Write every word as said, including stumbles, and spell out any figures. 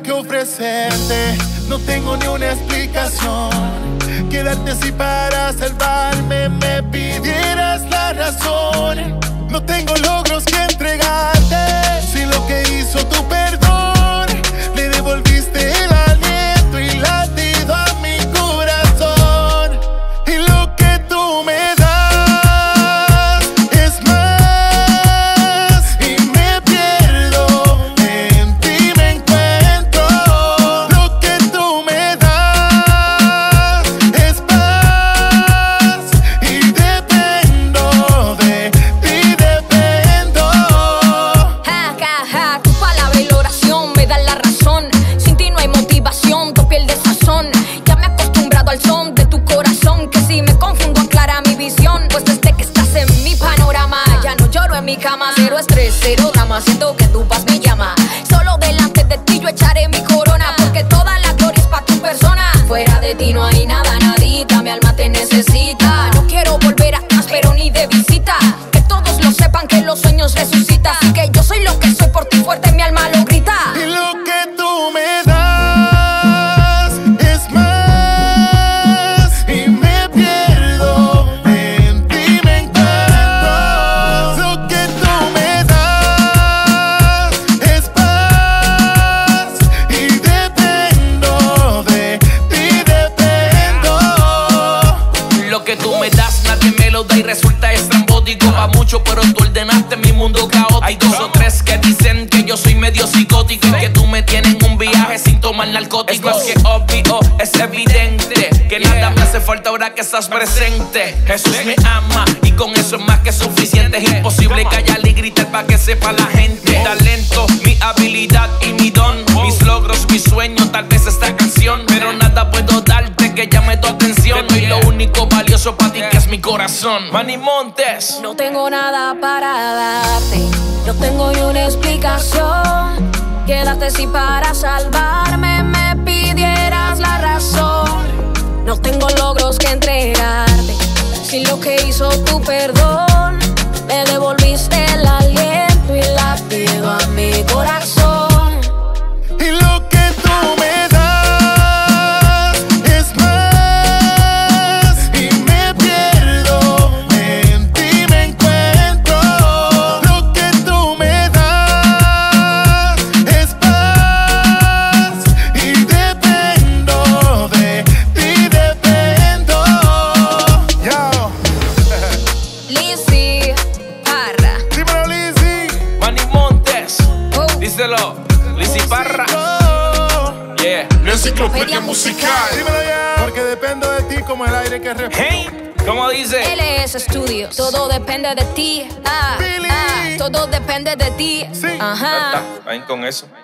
que ofrecerte, no tengo ni una explicación. Quedarte así para salvarme, me pidieras la razón. No tengo logros que entregarte, si lo que hizo tu perdón, le devolviste el aliento y latido a mi corazón. Y lo que tú me das es más, y me pierdo, en ti me encuentro. Lo que tú me das es paz, y dependo de ti, dependo. Ja, ja, ja, tu palabra y la oración me dan la razón. Sin ti no hay motivación, tu piel de sazón. Ya me he acostumbrado al son de tu corazón, que si me confundo aclara mi visión. Pues desde que estás en mi panorama, ya no lloro en mi cama. Cero estrés, cero drama, siento que tu paz me llama. Solo delante de ti yo echaré mi corona, porque toda la gloria es pa' tu persona. Fuera de ti no hay nada, nadita, mi alma te necesita. No quiero volver atrás, pero ni de visita. Que todos lo sepan, que los sueños resucitan. Así que yo soy lo que soy, por ti fuerte mi alma lo grita. Y lo que tú me das es más, y me pierdo, en ti me encuentro. Lo que tú me das es paz, y dependo de ti, dependo. Lo que tú me das nadie me lo da y resulta estrambótico. Va mucho pero tú ordenaste mi mundo caótico. Hay dos o tres que dicen que yo soy medio psicótico y que tú me tienes en un viaje sin tomar narcóticos. Es más que obvio, es evidente que nada me hace falta ahora que estás presente. Jesús me ama y con eso es más que suficiente. Es imposible callar y gritar para que sepa la gente. Mi talento, mi habilidad y mi don, mis logros, mi sueño, tal vez esta canción. Pero nada puedo darte que llame tu atención. Doy lo único valioso para ti que es mi corazón. Manny Montes. No tengo nada para darte, no tengo ni una explicación. Quédate si para salvarme me pidieras la razón. No tengo logros que entregarte, si lo que hizo tu perdón, me devolviste el aliento y latido a mi corazón. Y lo que tú me das es más, y me pierdo, en ti me encuentro. Lo que tú me das es paz, y dependo de ti, dependo. Yo. Lizzy Parra. Dímelo, Lizzy. Manny Montes. Oh. Díselo, Lizzy Parra. Oh. Yeah. La enciclopedia musical. Dímelo ya. Porque dependo de ti como el aire que respiro. Hey, ¿cómo dice? L S Studios. Todo depende de ti. Ah, Billy. ah, todo depende de ti. Sí. Ajá. Ahí con eso.